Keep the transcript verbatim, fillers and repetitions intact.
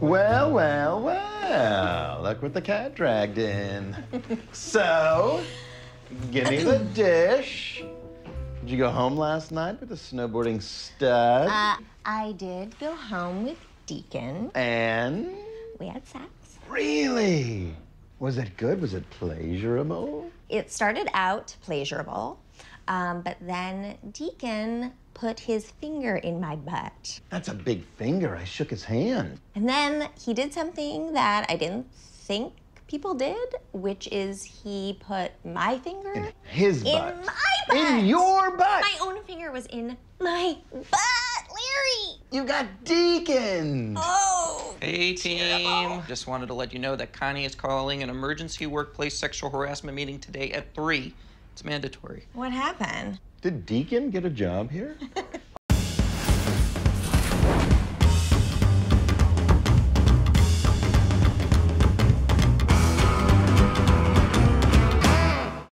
Well, well, well. Look what the cat dragged in. So, give me the dish. Did you go home last night with the snowboarding stud? Uh, I did go home with Deacon. And? We had sex. Really? Was it good? Was it pleasurable? It started out pleasurable, um, but then Deacon put his finger in my butt. That's a big finger. I shook his hand. And then he did something that I didn't think people did, which is he put my finger In his butt. in my butt. In your butt. My own finger was in my butt, Larry. You got Deacon. Oh. Hey, team. Just wanted to let you know that Connie is calling an emergency workplace sexual harassment meeting today at three. It's mandatory. What happened? Did Deacon get a job here?